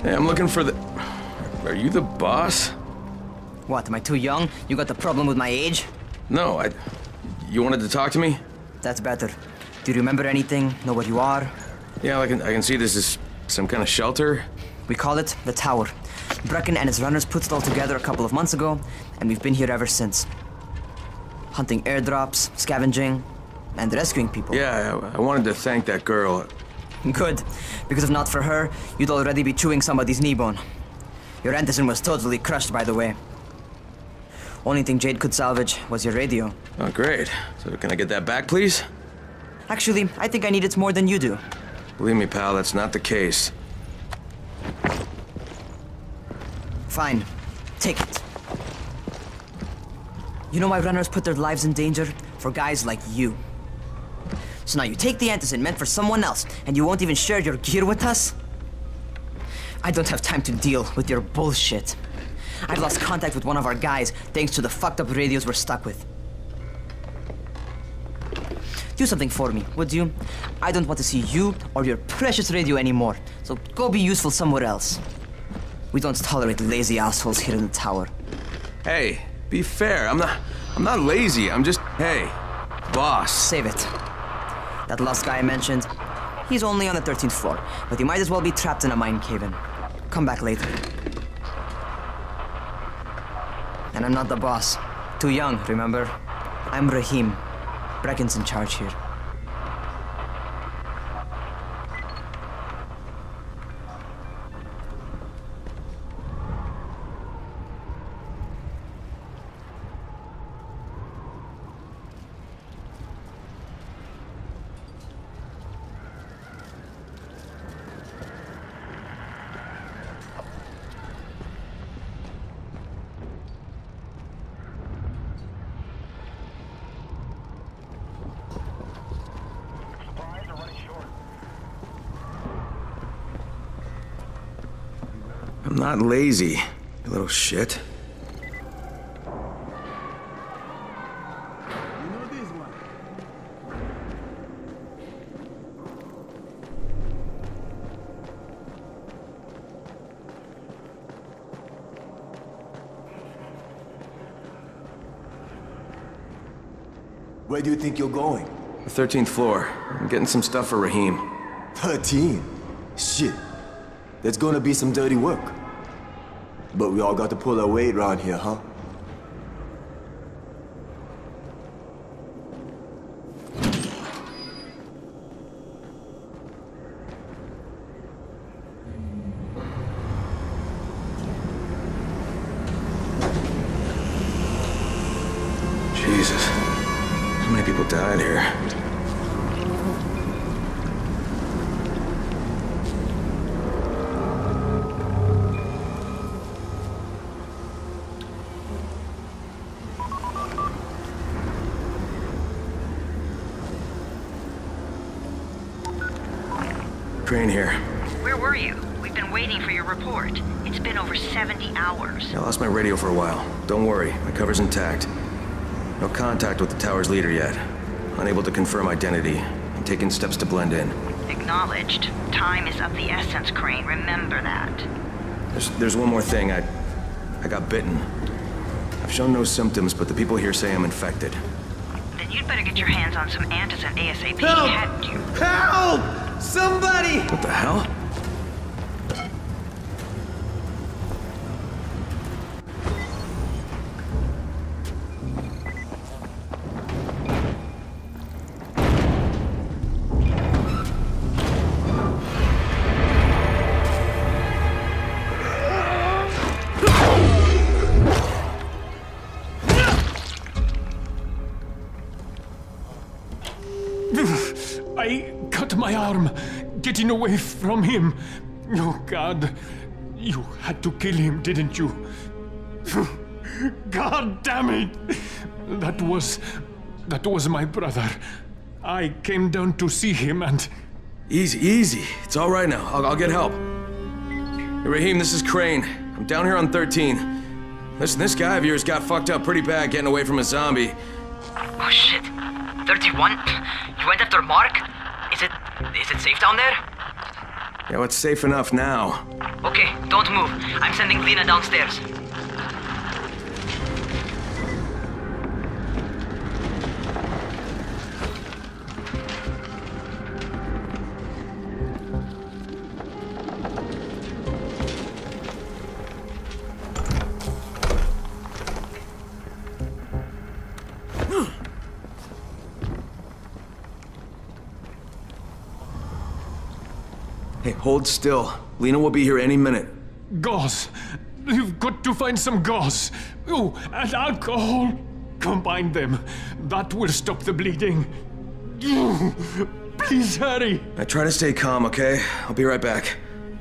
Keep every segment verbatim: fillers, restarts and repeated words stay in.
Hey, I'm looking for the... Are you the boss? What, am I too young? You got the problem with my age? No, I... You wanted to talk to me? That's better. Do you remember anything? Know what you are? Yeah, I can, I can see this is some kind of shelter. We call it the Tower. Brecken and his runners put it all together a couple of months ago, and we've been here ever since. Hunting airdrops, scavenging, and rescuing people. Yeah, I, I wanted to thank that girl. Good, because if not for her, you'd already be chewing somebody's knee bone. Your Anderson was totally crushed, by the way. Only thing Jade could salvage was your radio. Oh, great. So can I get that back, please? Actually, I think I need it more than you do. Believe me, pal, that's not the case. Fine. Take it. You know why runners put their lives in danger? For guys like you. So now you take the Anderson meant for someone else, and you won't even share your gear with us? I don't have time to deal with your bullshit. I've lost contact with one of our guys thanks to the fucked up radios we're stuck with. Do something for me, would you? I don't want to see you or your precious radio anymore, so go be useful somewhere else. We don't tolerate lazy assholes here in the Tower. Hey, be fair. I'm not... I'm not lazy. I'm just... Hey, boss. Save it. That last guy I mentioned, he's only on the thirteenth floor, but he might as well be trapped in a mine cave-in. Come back later. And I'm not the boss. Too young, remember? I'm Rahim. Brecken's in charge here. I'm not lazy, you little shit. Where do you think you're going? The thirteenth floor. I'm getting some stuff for Rahim. thirteen? Shit. That's gonna be some dirty work. But we all got to pull our weight around here, huh? Jesus. How many people died here? Crane here. Where were you? We've been waiting for your report. It's been over seventy hours. I lost my radio for a while. Don't worry, my cover's intact. No contact with the tower's leader yet. Unable to confirm identity. I'm taking steps to blend in. Acknowledged. Time is of the essence, Crane. Remember that. There's, there's one more thing. I... I got bitten. I've shown no symptoms, but the people here say I'm infected. Then you'd better get your hands on some Antizin ASAP, Help! hadn't you? Help! Somebody! What the hell? I cut my arm, getting away from him. Oh, God. You had to kill him, didn't you? God damn it! That was... that was my brother. I came down to see him and... Easy, easy. It's all right now. I'll, I'll get help. Hey, Rahim, this is Crane. I'm down here on thirteen. Listen, this guy of yours got fucked up pretty bad getting away from a zombie. Oh, shit. thirty-one? You went after Mark? Is it... is it safe down there? Yeah, well, it's safe enough now. Okay, don't move. I'm sending Lena downstairs. Hey, hold still. Lena will be here any minute. Gauze. You've got to find some gauze. Oh, and alcohol. Combine them. That will stop the bleeding. Please hurry. Now try to stay calm, okay? I'll be right back.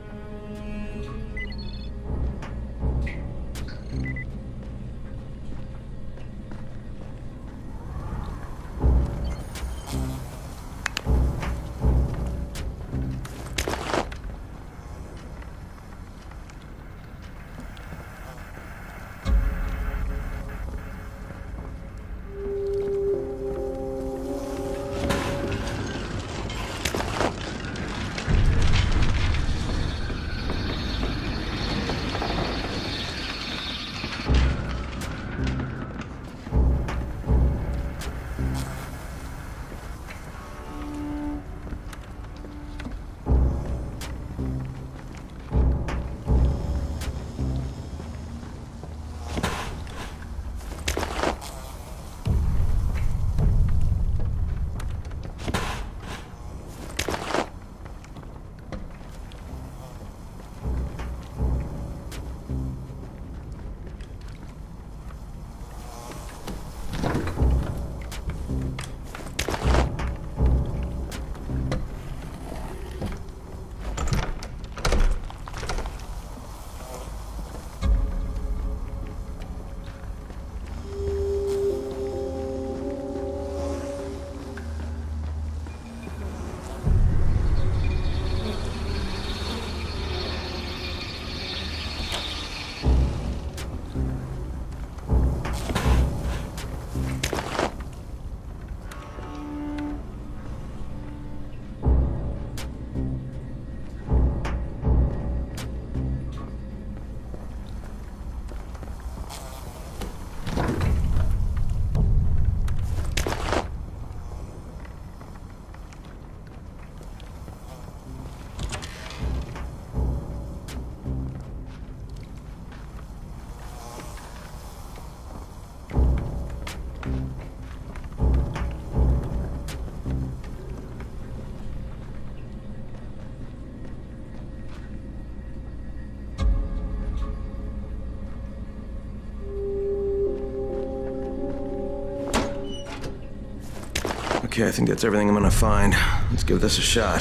Okay, I think that's everything I'm gonna find. Let's give this a shot.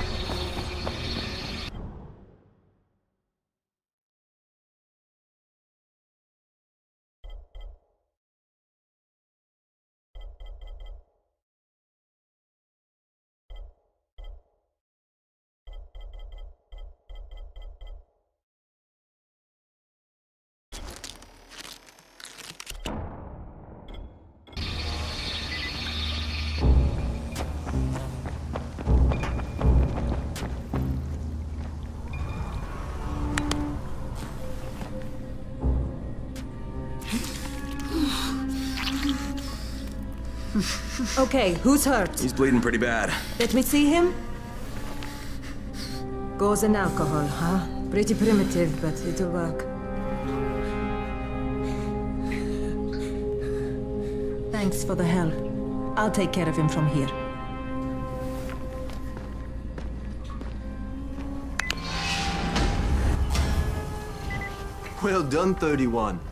Okay, who's hurt? He's bleeding pretty bad. Let me see him. Gauze and alcohol, huh? Pretty primitive, but it'll work. Thanks for the help. I'll take care of him from here. Well done, thirty-one.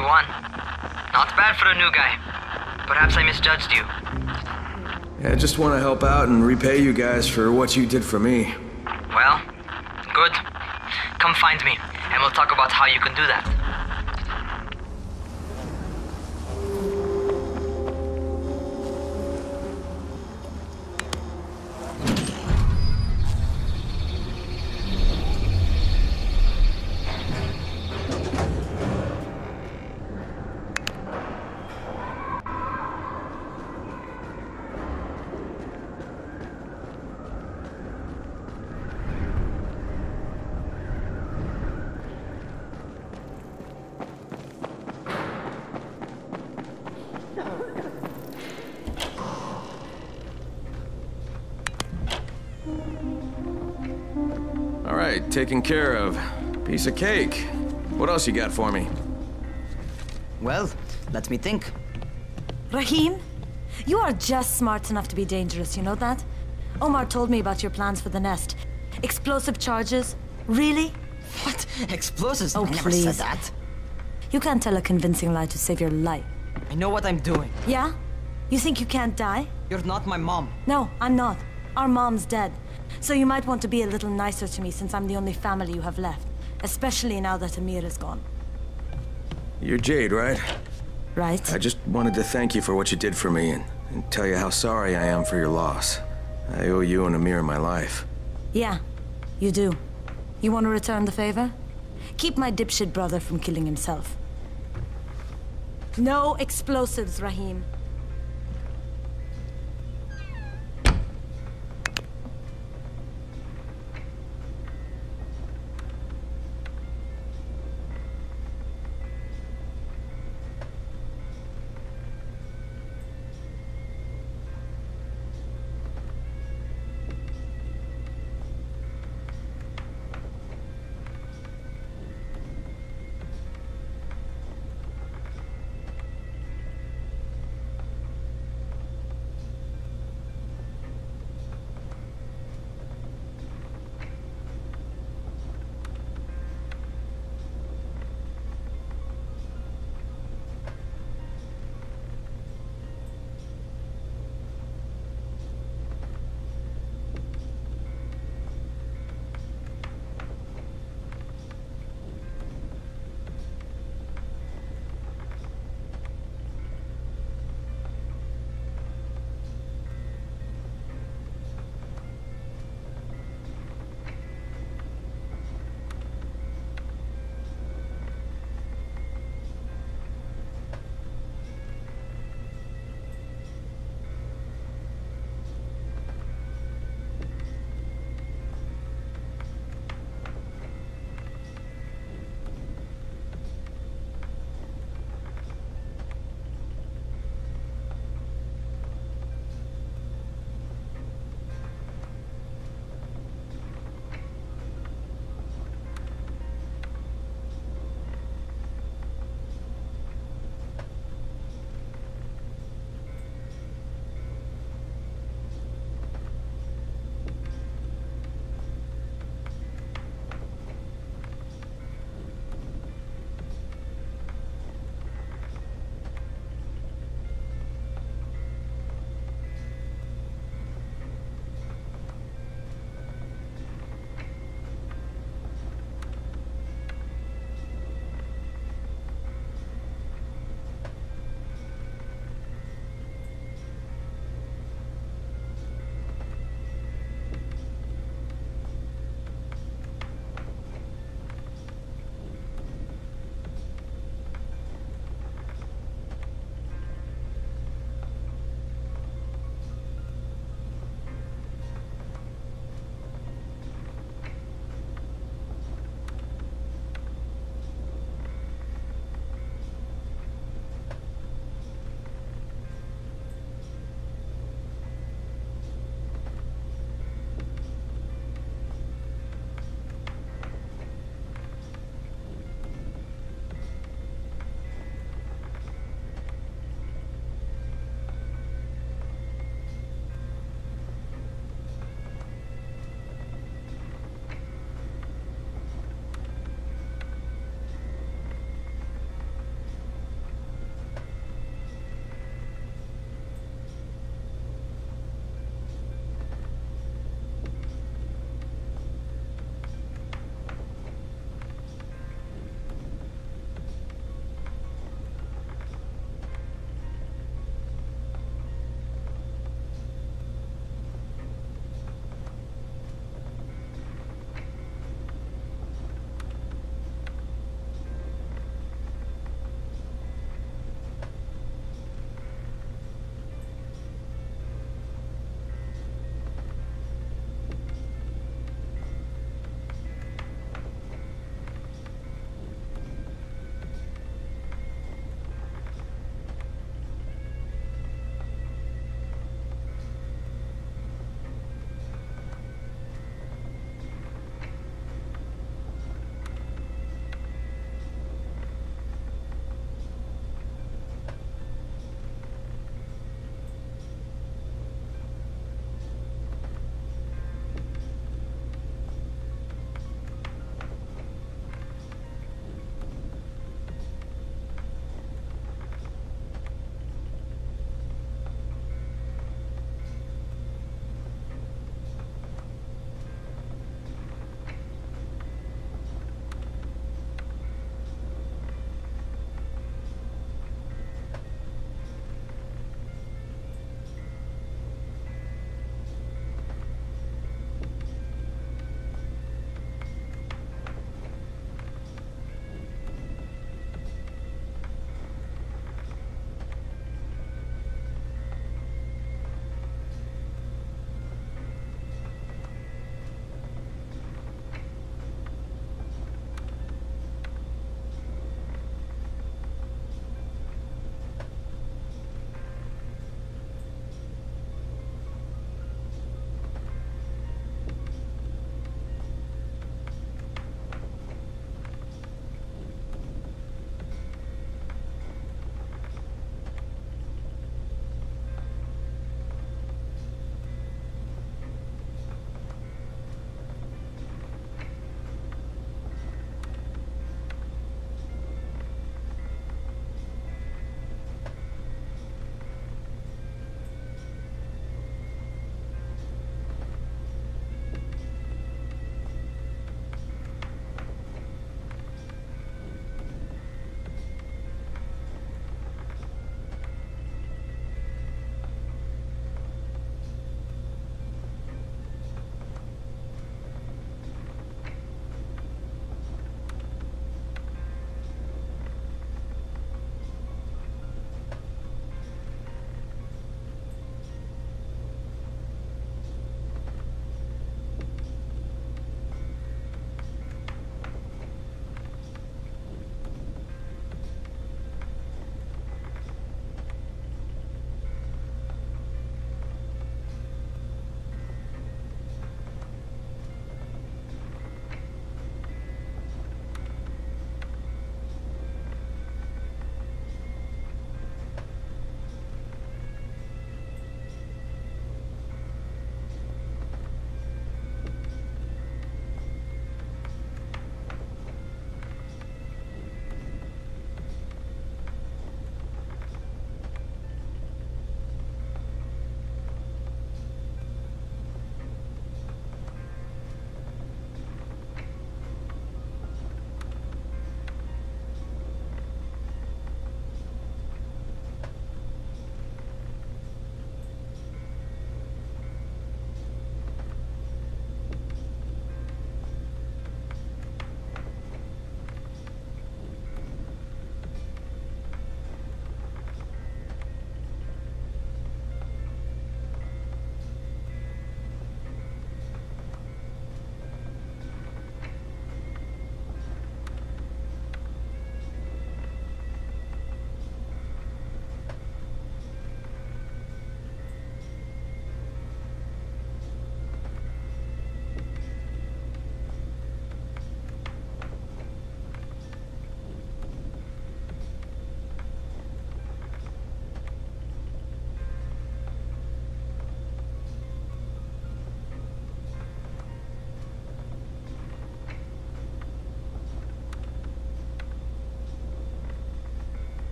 twenty-one. Not bad for a new guy. Perhaps I misjudged you. Yeah, I just want to help out and repay you guys for what you did for me. Well, good. Come find me, and we'll talk about how you can do that. All right, taken care of. Piece of cake. What else you got for me? Well, let me think. Rahim, you are just smart enough to be dangerous, you know that? Omar told me about your plans for the nest. Explosive charges? Really? What? Explosives? Oh, I never please. said that. You can't tell a convincing lie to save your life. I know what I'm doing. Yeah? You think you can't die? You're not my mom. No, I'm not. Our mom's dead. So you might want to be a little nicer to me since I'm the only family you have left. Especially now that Amir is gone. You're Jade, right? Right? I just wanted to thank you for what you did for me and, and tell you how sorry I am for your loss. I owe you and Amir my life. Yeah, you do. You want to return the favor? Keep my dipshit brother from killing himself. No explosives, Rahim.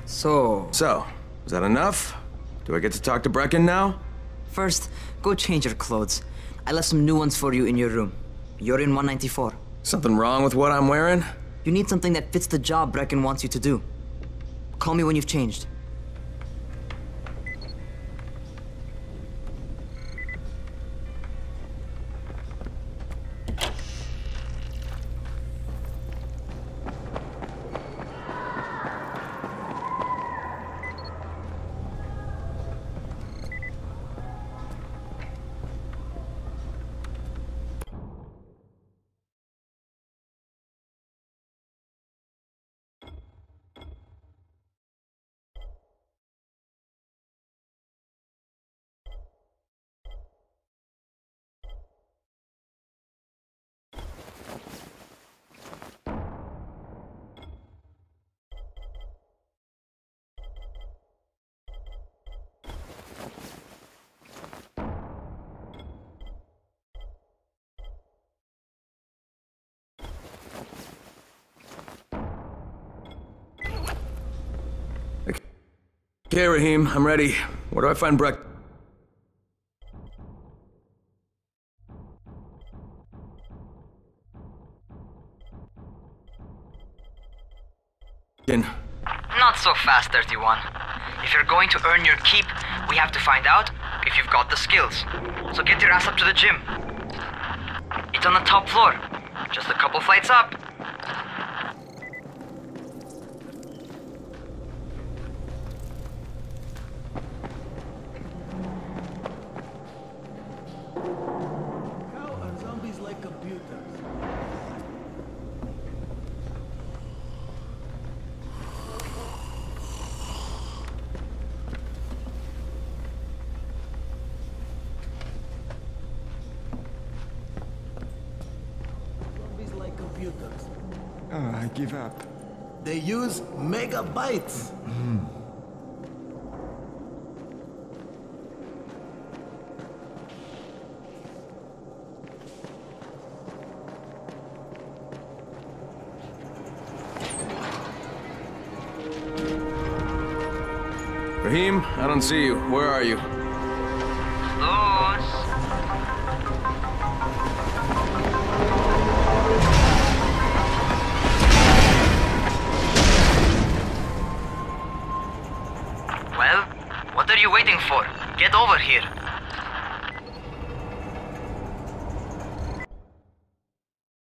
So... So, is that enough? Do I get to talk to Brecken now? First, go change your clothes. I left some new ones for you in your room. You're in one ninety-four. Something wrong with what I'm wearing? You need something that fits the job Brecken wants you to do. Call me when you've changed. Okay, Rahim, I'm ready. Where do I find Breck? Not so fast, thirty-one. If you're going to earn your keep, we have to find out if you've got the skills. So get your ass up to the gym. It's on the top floor. Just a couple flights up. How are zombies like computers? Zombies like computers. Oh, I give up. They use megabytes. Rahim, I don't see you. Where are you? Luz. Well, what are you waiting for? Get over here.